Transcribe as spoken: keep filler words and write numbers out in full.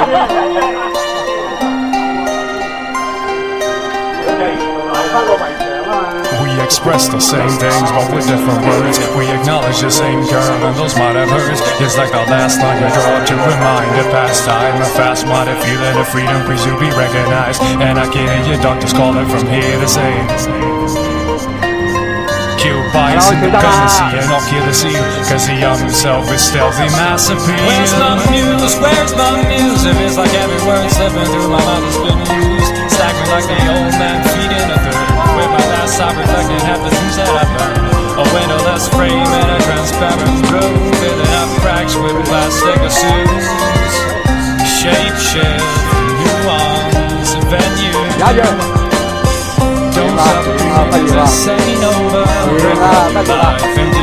We express the same things, but with different words. We acknowledge the same curve, and those might have hurt. It's like the last line you draw to remind of past time. A fast-minded feeling of freedom, please you be recognized. And I can hear your doctors calling from here to say, kill bias and dependency and I'll kill the seal, cause the young self is stealthy mass appeal. Where's my muse? Where's my muse? It feels like every word slipping through my mouth has been used. Staggering like the old man feeding a third. With my last stop reflecting half the things that I've learned. A windowless frame and a transparent room, filling up cracks with plastic assumes. Shape shift, nuance, venue. Don't stop breathing, this ain't over. Life